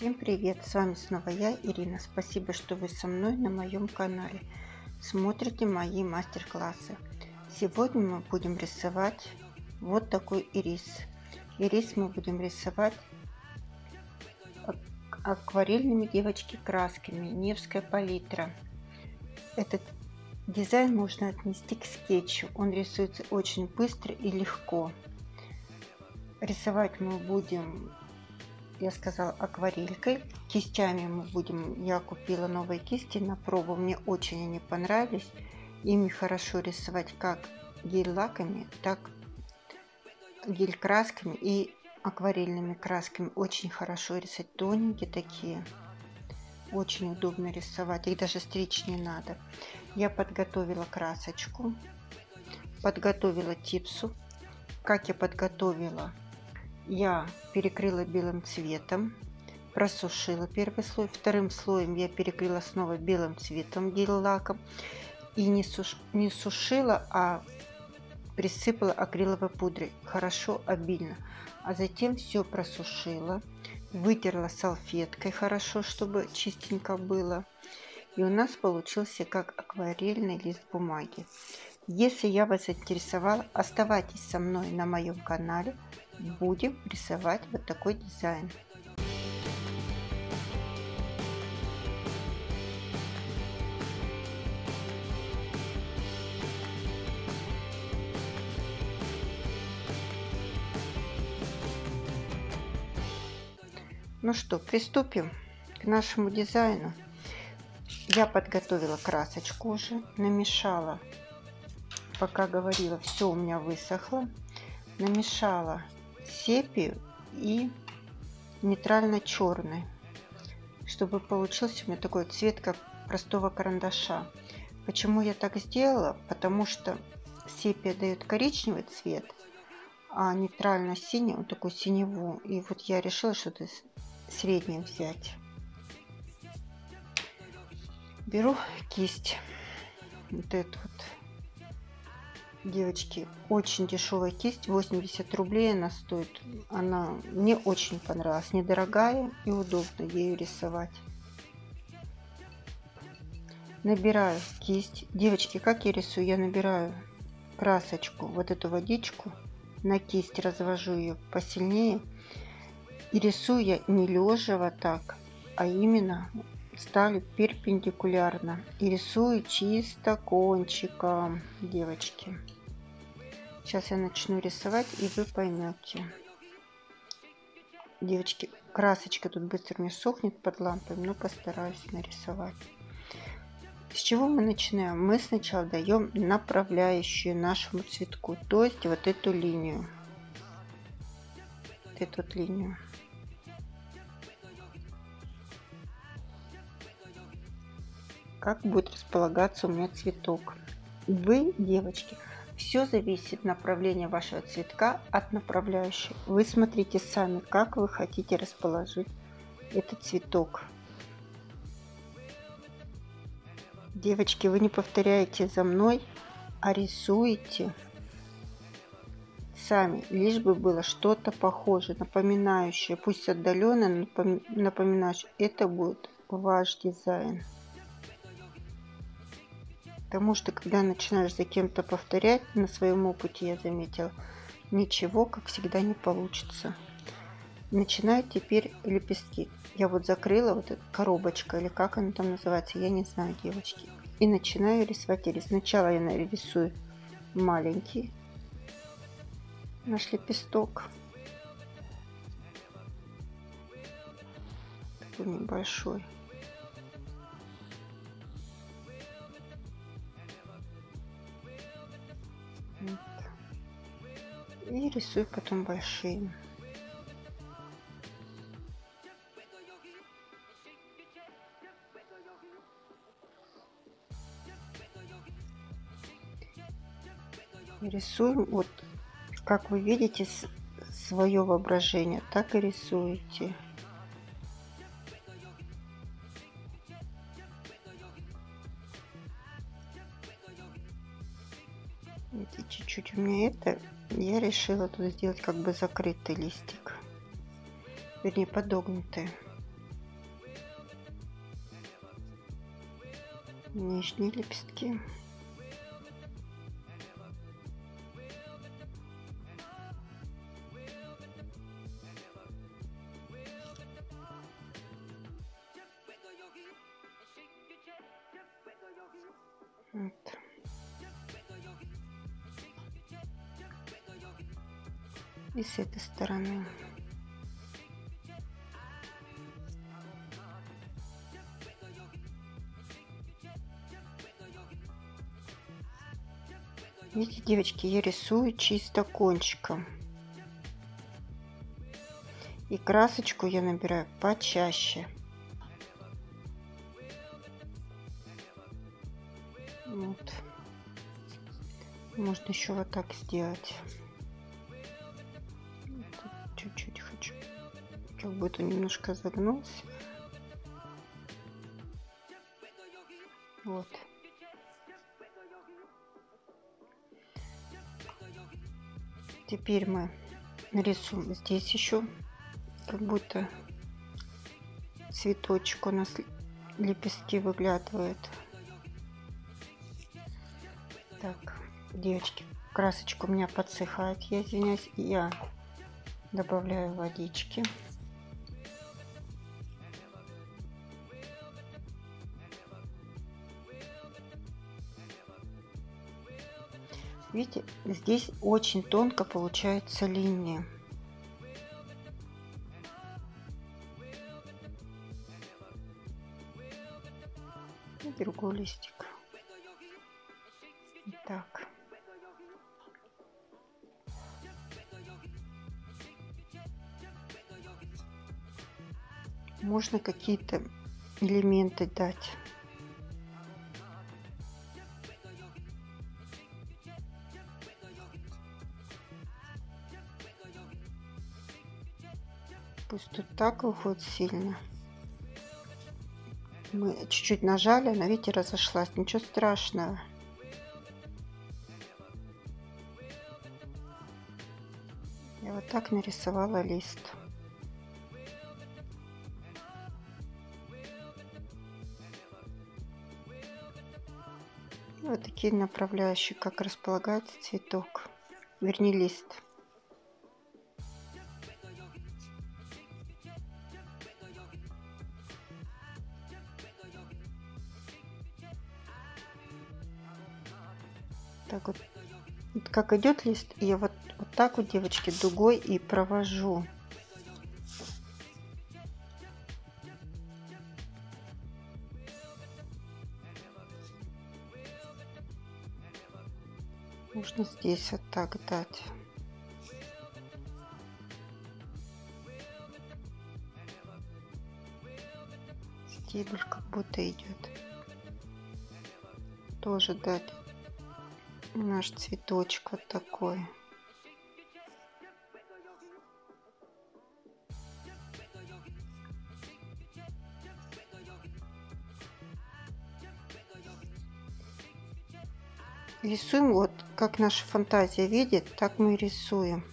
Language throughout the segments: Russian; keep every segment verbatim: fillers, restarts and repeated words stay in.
Всем привет! С вами снова я, Ирина. Спасибо, что вы со мной на моем канале. Смотрите мои мастер-классы. Сегодня мы будем рисовать вот такой ирис. Ирис мы будем рисовать акварельными, девочки, красками. Невская палитра. Этот дизайн можно отнести к скетчу. Он рисуется очень быстро и легко. Рисовать мы будем, я сказала, акварелькой. Кистями мы будем, я купила новые кисти на пробу, мне очень они понравились. Ими хорошо рисовать как гель-лаками, так гель-красками и акварельными красками. Очень хорошо рисовать, тоненькие такие. Очень удобно рисовать, их даже стричь не надо. Я подготовила красочку, подготовила типсу. Как я подготовила? Я перекрыла белым цветом, просушила первый слой, вторым слоем я перекрыла снова белым цветом, гель-лаком, и не, суш... не сушила, а присыпала акриловой пудрой, хорошо, обильно. А затем все просушила, вытерла салфеткой хорошо, чтобы чистенько было. И у нас получился как акварельный лист бумаги. Если я вас заинтересовала, оставайтесь со мной на моем канале. Будем рисовать вот такой дизайн. Ну что, приступим к нашему дизайну. Я подготовила красочку уже, намешала, пока говорила, все у меня высохло. Намешала сепию и нейтрально-черный, чтобы получился у меня такой цвет, как простого карандаша. Почему я так сделала? Потому что сепия дает коричневый цвет, а нейтрально-синий, вот такой синеву. И вот я решила что-то среднее взять. Беру кисть, вот эту вот. Девочки, очень дешевая кисть, восемьдесят рублей она стоит. Она мне очень понравилась, недорогая и удобно ею рисовать. Набираю кисть. Девочки, как я рисую? Я набираю красочку, вот эту водичку, на кисть развожу ее посильнее. И рисую я не лежа вот так, а именно ставлю перпендикулярно. И рисую чисто кончиком, девочки. Сейчас я начну рисовать, и вы поймете. Девочки, красочка тут быстро мне сохнет под лампой, но постараюсь нарисовать. С чего мы начинаем? Мы сначала даем направляющую нашему цветку, то есть вот эту линию. Вот эту вот линию. Как будет располагаться у меня цветок. Вы, девочки, все зависит направление вашего цветка от направляющей. Вы смотрите сами, как вы хотите расположить этот цветок. Девочки, вы не повторяете за мной, а рисуете сами, лишь бы было что-то похожее, напоминающее, пусть отдаленно, но напоминающее. Это будет ваш дизайн. Потому что, когда начинаешь за кем-то повторять, на своем опыте я заметила, ничего, как всегда, не получится. Начинаю теперь лепестки. Я вот закрыла вот эта коробочка, или как она там называется, я не знаю, девочки. И начинаю рисовать ирис. Сначала я нарисую маленький наш лепесток. Такой небольшой. И рисую потом большие. Рисуем, вот как вы видите, свое воображение, так и рисуете. Чуть-чуть у меня это, я решила тут сделать как бы закрытый листик, вернее подогнутый. нижние лепестки. Вот. И с этой стороны. Видите, девочки, я рисую чисто кончиком. И красочку я набираю почаще. Вот. Можно еще вот так сделать. Чуть-чуть хочу. Как будто немножко загнулся. Вот. Теперь мы нарисуем здесь еще, как будто цветочек у нас, лепестки выглядывают. Так, девочки, красочка у меня подсыхает, я извиняюсь, я добавляю водички. Видите, здесь очень тонко получается линия. И другой листик. Так. Можно какие-то элементы дать. Пусть тут так выходит сильно. Мы чуть-чуть нажали, она, видите, разошлась. Ничего страшного. Я вот так нарисовала лист. И вот такие направляющие, как располагается цветок, вернее лист. Так вот, вот как идет лист, я вот, вот так вот, девочки, дугой и провожу. Можно здесь вот так дать. Стебель как будто идет. Тоже дать наш цветочек вот такой. Рисуем вот, как наша фантазия видит, так мы и рисуем.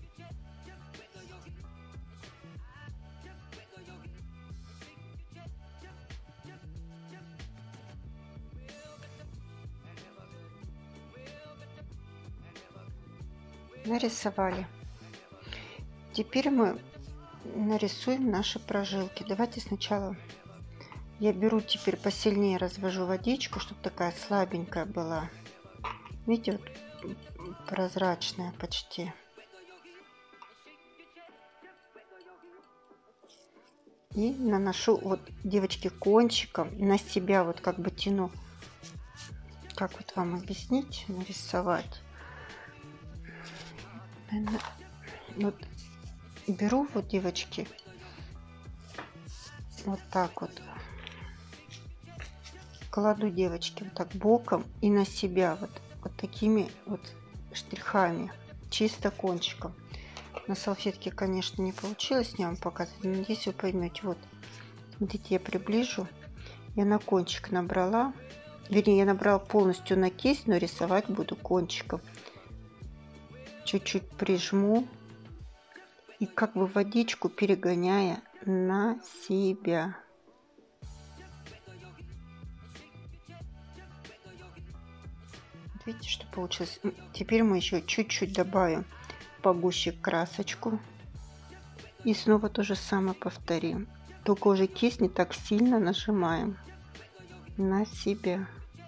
Нарисовали. Теперь мы нарисуем наши прожилки. Давайте сначала я беру, теперь посильнее развожу водичку, чтобы такая слабенькая была. Видите, вот прозрачная почти. И наношу вот, девочки, кончиком на себя, вот как бы тяну. Как вот вам объяснить, нарисовать? Вот беру, вот, девочки, вот так вот кладу, девочки, вот так боком и на себя вот, вот такими вот штрихами, чисто кончиком. На салфетке, конечно, не получилось мне вам показать, но надеюсь, вы поймете. Вот, видите, я приближу, я на кончик набрала, вернее, я набрала полностью на кисть, но рисовать буду кончиком. Чуть-чуть прижму и как бы водичку перегоняя на себя. Вот видите, что получилось. Теперь мы еще чуть-чуть добавим погуще красочку. И снова то же самое повторим. Только уже кисть не так сильно нажимаем на себя.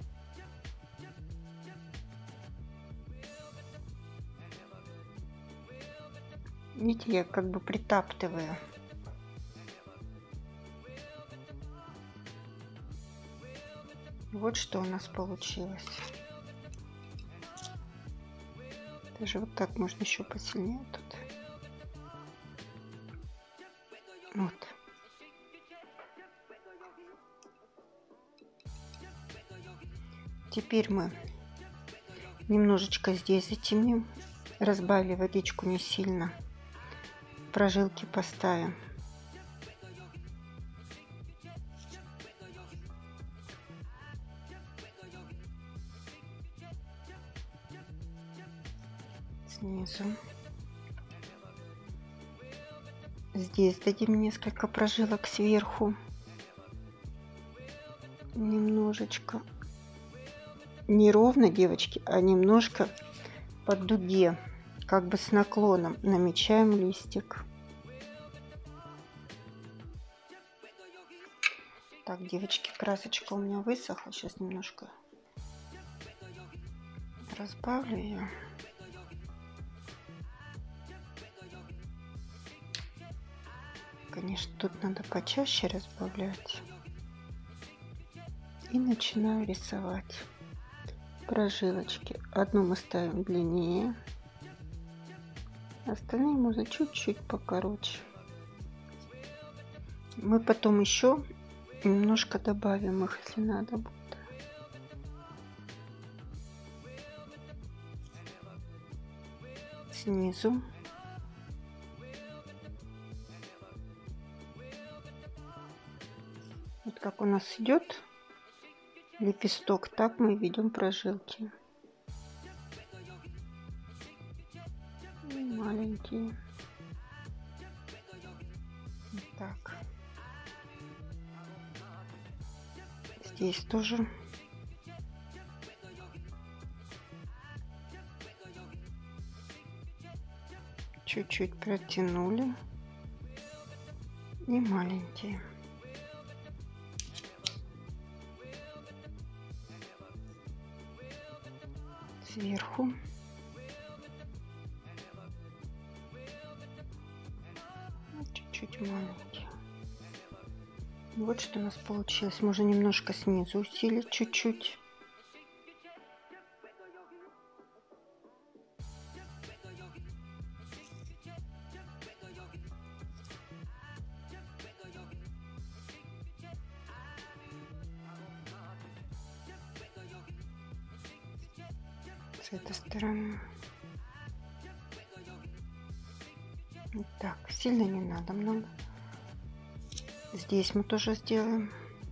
Видите, я как бы притаптываю. Вот что у нас получилось. Даже вот так можно еще посильнее тут. Вот. Теперь мы немножечко здесь затемним. Разбавили водичку не сильно. Прожилки поставим. Снизу. Здесь дадим несколько прожилок сверху. Немножечко. Не ровно, девочки, а немножко по дуге. Как бы с наклоном намечаем листик. Так, девочки, красочка у меня высохла. Сейчас немножко разбавлю ее. Конечно, тут надо почаще разбавлять. И начинаю рисовать прожилочки. Одну мы ставим длиннее. Остальные можно чуть-чуть покороче. Мы потом еще немножко добавим их, если надо будет. Снизу. Вот как у нас идет лепесток, так мы ведем прожилки. Маленькие. Вот так. Здесь тоже. Чуть-чуть протянули. И маленькие. Сверху. Чуть-чуть маленькие. Вот что у нас получилось. Можно немножко снизу усилить, чуть-чуть. С этой стороны. Так, сильно не надо много. Здесь мы тоже сделаем.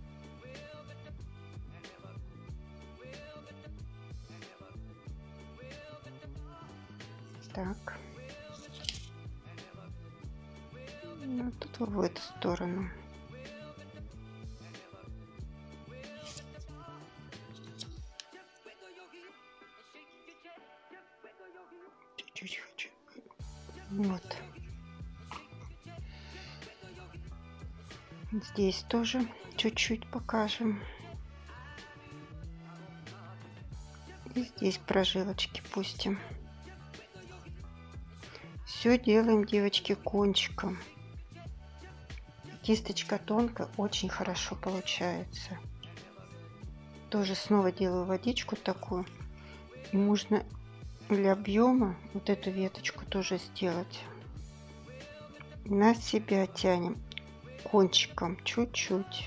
Так. Ну, тут в эту сторону. Чуть-чуть хочу. Вот. Здесь тоже чуть-чуть покажем. И здесь прожилочки пустим. Все делаем, девочки, кончиком. Кисточка тонкая, очень хорошо получается. Тоже снова делаю водичку такую. И можно для объема вот эту веточку тоже сделать. На себя тянем кончиком чуть-чуть.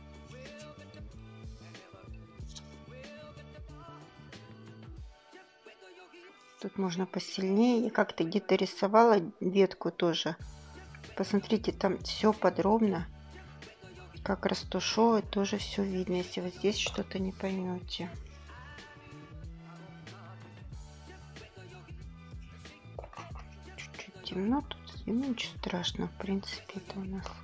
Тут можно посильнее. Я как-то где-то рисовала ветку тоже. Посмотрите, там все подробно. Как растушевывать, тоже все видно, если вы здесь что-то не поймете. Чуть-чуть темно тут. Ну, ничего страшного, в принципе, это у нас.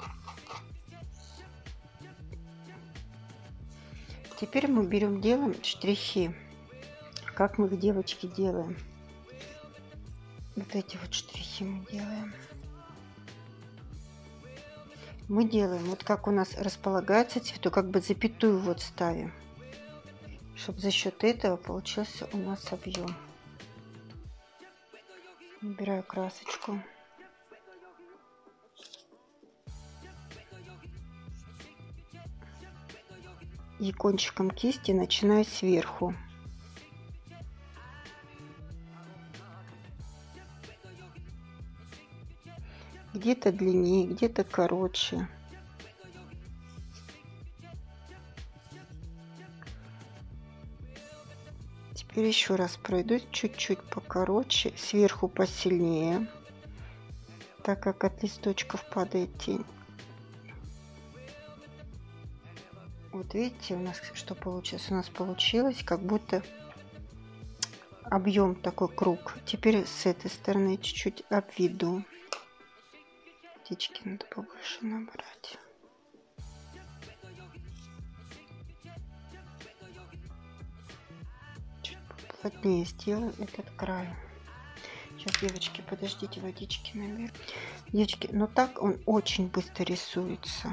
Теперь мы берем, делаем штрихи Как мы их, девочки, делаем? Вот эти вот штрихи мы делаем. Мы делаем, вот как у нас располагается цветок, как бы запятую вот ставим, чтобы за счет этого получился у нас объем. Набираю красочку. И кончиком кисти начинаю сверху. Где-то длиннее, где-то короче. Теперь еще раз пройдусь чуть-чуть покороче, сверху посильнее, так как от листочков падает тень. Вот видите, у нас что получилось? У нас получилось как будто объем такой круг. Теперь с этой стороны чуть-чуть обведу. Птички надо побольше набрать. Чуть поплотнее сделаю этот край. Сейчас, девочки, подождите, водички наберу. Девочки, но так он очень быстро рисуется.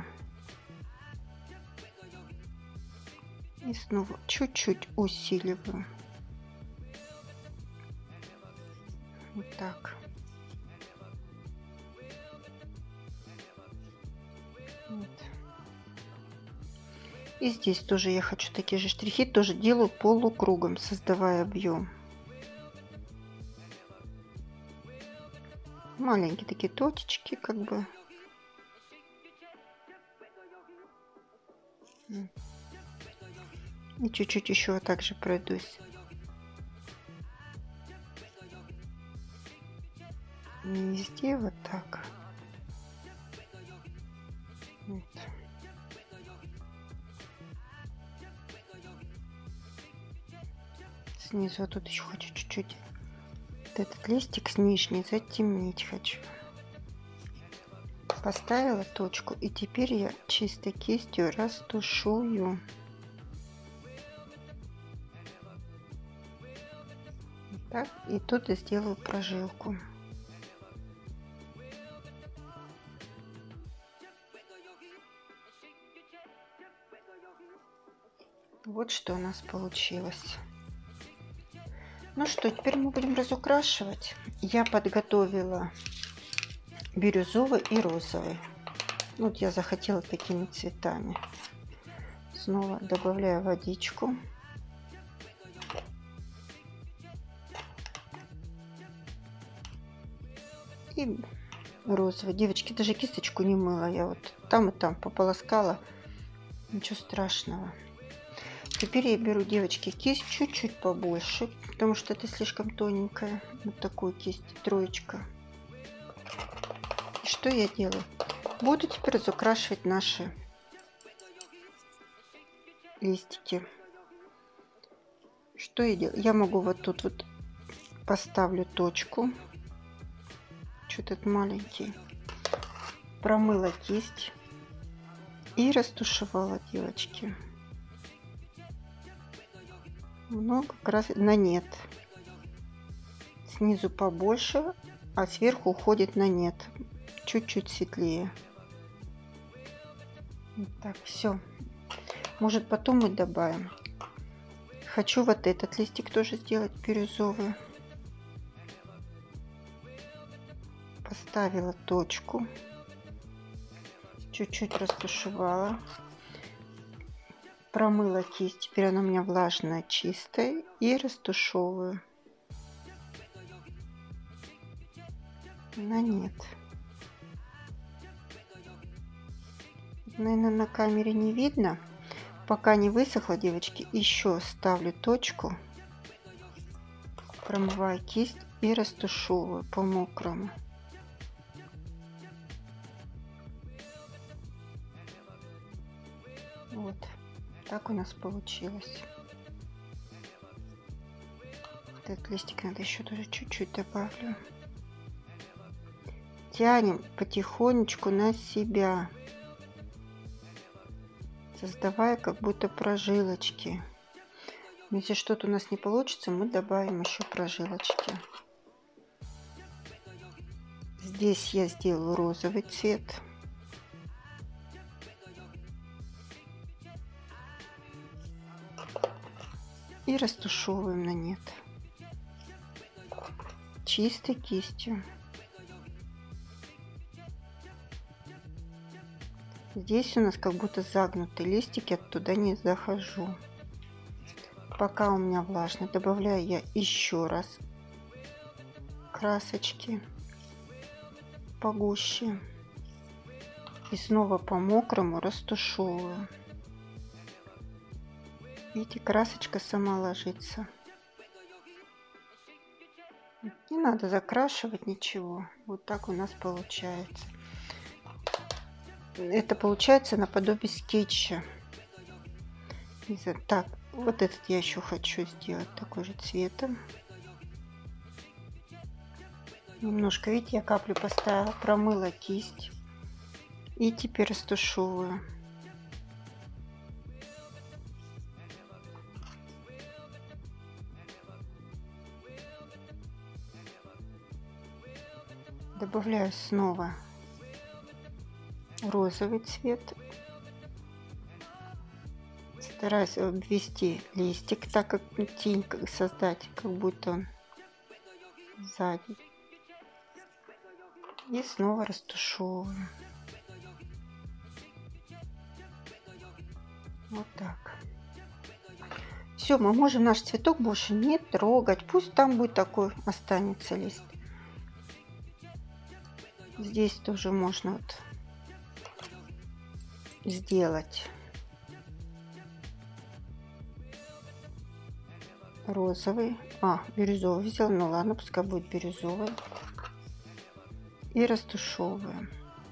И снова чуть-чуть усиливаю. Вот так. Вот. И здесь тоже я хочу такие же штрихи, тоже делаю полукругом, создавая объем. Маленькие такие точечки, как бы. И чуть-чуть еще также пройдусь. Не везде, вот так. Вот. Снизу, а тут еще хочу чуть-чуть вот этот листик с нижней затемнить хочу. Поставила точку, и теперь я чистой кистью растушую. Так, и тут я сделаю прожилку. Вот что у нас получилось. Ну что, теперь мы будем разукрашивать. Я подготовила бирюзовый и розовый. Вот я захотела такими цветами. Снова добавляю водичку. И розовый. Девочки, даже кисточку не мыла. Я вот там и там пополоскала. Ничего страшного. Теперь я беру, девочки, кисть чуть-чуть побольше, потому что это слишком тоненькая. Вот такую кисть, троечка. И что я делаю? Буду теперь разукрашивать наши листики. Что я делаю? Я могу вот тут вот поставлю точку. Что-то этот маленький. Промыла кисть и растушевала, девочки. Ну, как раз на нет. Снизу побольше, а сверху уходит на нет. Чуть-чуть светлее. Вот так, все. Может, потом мы добавим. Хочу вот этот листик тоже сделать бирюзовый. Поставила точку. Чуть-чуть растушевала. Промыла кисть, теперь она у меня влажная, чистая, и растушевываю. На нет. Наверное, на камере не видно. Пока не высохла, девочки, еще ставлю точку, промываю кисть и растушевываю по мокрому. Вот. Так у нас получилось. Вот этот листик надо еще тоже чуть-чуть добавлю. Тянем потихонечку на себя, создавая как будто прожилочки. Если что-то у нас не получится, мы добавим еще прожилочки. Здесь я сделаю розовый цвет. И растушевываем на нет. Чистой кистью. Здесь у нас как будто загнутый листик, я туда не захожу. Пока у меня влажно, добавляю я еще раз красочки погуще. И снова по мокрому растушевываю. Видите, красочка сама ложится. Не надо закрашивать ничего. Вот так у нас получается. Это получается наподобие скетча. Так, вот этот я еще хочу сделать такой же цветом. Немножко, видите, я каплю поставила, промыла кисть. И теперь растушевываю. Добавляю снова розовый цвет. Стараюсь обвести листик, так как тень создать, как будто он сзади. И снова растушевываю. Вот так. Все, мы можем наш цветок больше не трогать. Пусть там будет такой, останется лист. Здесь тоже можно вот сделать розовый, а, бирюзовый взял, ну ладно, пускай будет бирюзовый. И растушевываем.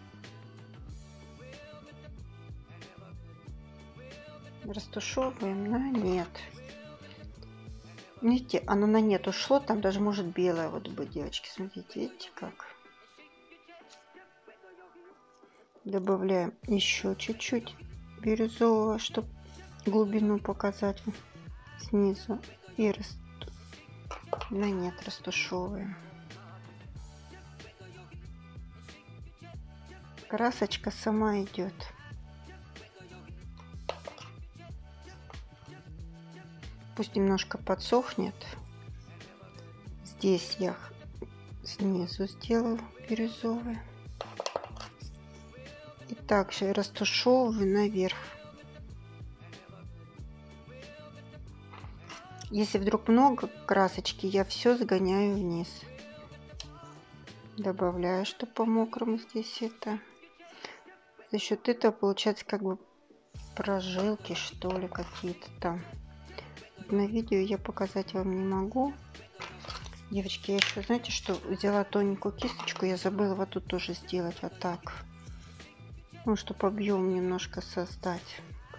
Растушевываем на нет. Видите, оно на нет ушло, там даже может белое вот быть, девочки, смотрите, видите как. Добавляем еще чуть-чуть бирюзового, чтобы глубину показать снизу. И расту... на нет растушевываем. Красочка сама идет. Пусть немножко подсохнет. Здесь я снизу сделаю бирюзовый. И также растушевываю наверх. Если вдруг много красочки, я все сгоняю вниз. Добавляю, что по мокрому здесь это. За счет этого получается как бы прожилки, что ли, какие-то там. На видео я показать вам не могу. Девочки, я еще, знаете, что взяла тоненькую кисточку, я забыла вот тут тоже сделать вот так. Ну, чтобы объем немножко создать.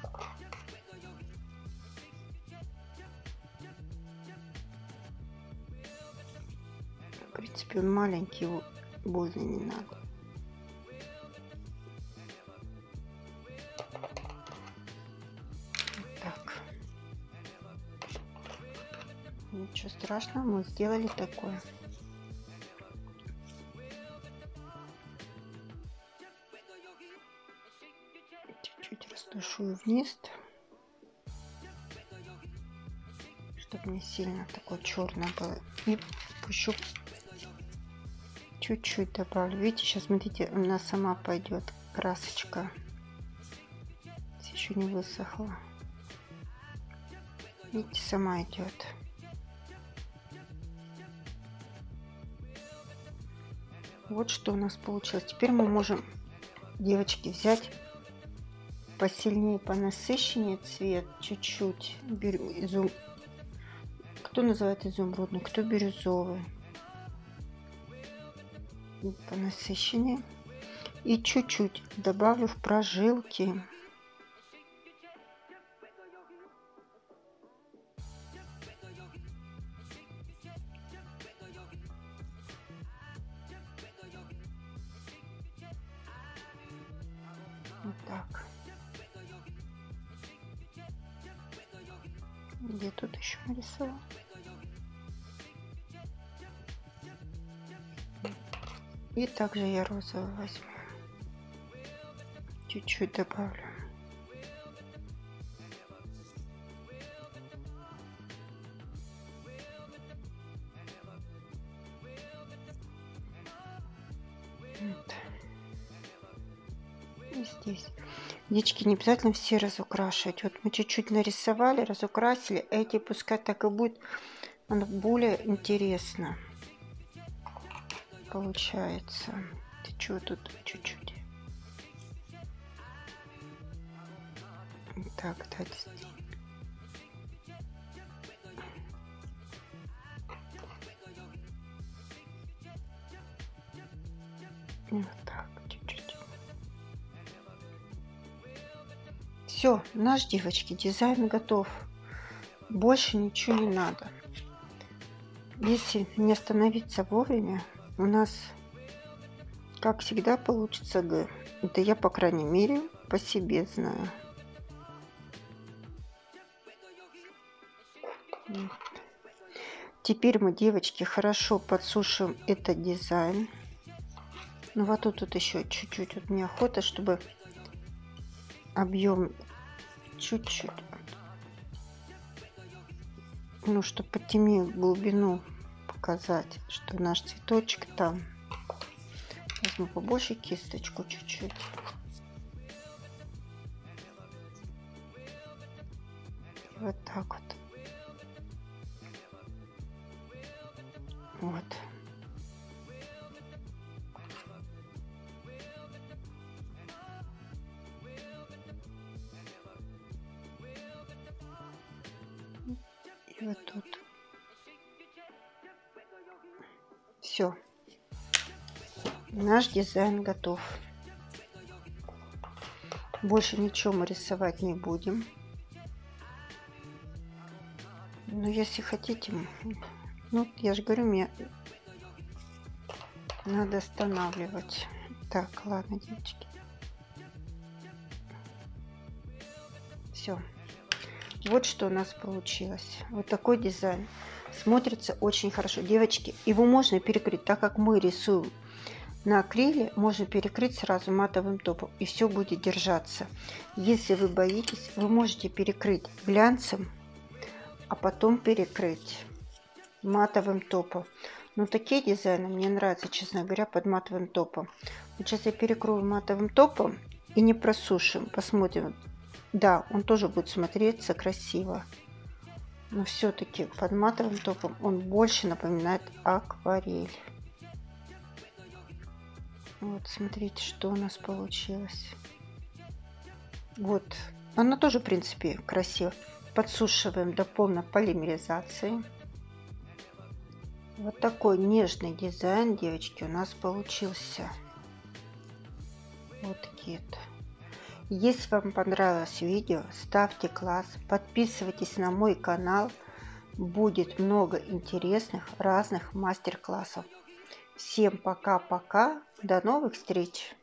В принципе, он маленький, его больно не надо. Так. Ничего страшного, мы сделали такое. Чуть-чуть растушую вниз, чтобы не сильно такое черное было. И пущу чуть-чуть добавлю. Видите, сейчас смотрите, у нас сама пойдет красочка. Еще не высохла. Видите, сама идет. Вот что у нас получилось. Теперь мы можем, девочки, взять посильнее, понасыщеннее цвет, чуть-чуть. Изум... Кто называет изумрудный, кто бирюзовый. Понасыщеннее. И чуть-чуть добавлю в прожилки. Вот так. Где тут еще нарисовала? И также я розовый возьму. Чуть-чуть добавлю. Вот. И здесь. Девочки, не обязательно все разукрашивать. Вот мы чуть-чуть нарисовали, разукрасили. Эти пускай так и будет. Оно более интересно получается. Ты что тут чуть-чуть? Так, да, здесь. Вот так, чуть-чуть. Все, наш, девочки, дизайн готов. Больше ничего не надо. Если не остановиться вовремя, у нас, как всегда, получится Г. Это я, по крайней мере, по себе знаю. Теперь мы, девочки, хорошо подсушим этот дизайн. Ну вот тут, тут еще чуть-чуть. Вот мне охота, чтобы объем чуть-чуть, ну, чтобы потемнее глубину показать, что наш цветочек там. Возьму побольше кисточку чуть-чуть. Вот так вот. Вот. И вот тут. Все. Наш дизайн готов. Больше ничего мы рисовать не будем. Но если хотите, ну, я же говорю, мне надо останавливать. Так, ладно, девочки. Все. Вот что у нас получилось. Вот такой дизайн. Смотрится очень хорошо. Девочки, его можно перекрыть, так как мы рисуем на акриле, можно перекрыть сразу матовым топом, и все будет держаться. Если вы боитесь, вы можете перекрыть глянцем, а потом перекрыть матовым топом. Но такие дизайны мне нравятся, честно говоря, под матовым топом. Вот сейчас я перекрою матовым топом и не просушим. Посмотрим. Да, он тоже будет смотреться красиво. Но все-таки под матовым топом он больше напоминает акварель. Вот, смотрите, что у нас получилось. Вот, она тоже, в принципе, красиво. Подсушиваем до полной полимеризации. Вот такой нежный дизайн, девочки, у нас получился. Вот такие-то. Если вам понравилось видео, ставьте класс, подписывайтесь на мой канал. Будет много интересных разных мастер-классов. Всем пока-пока, до новых встреч!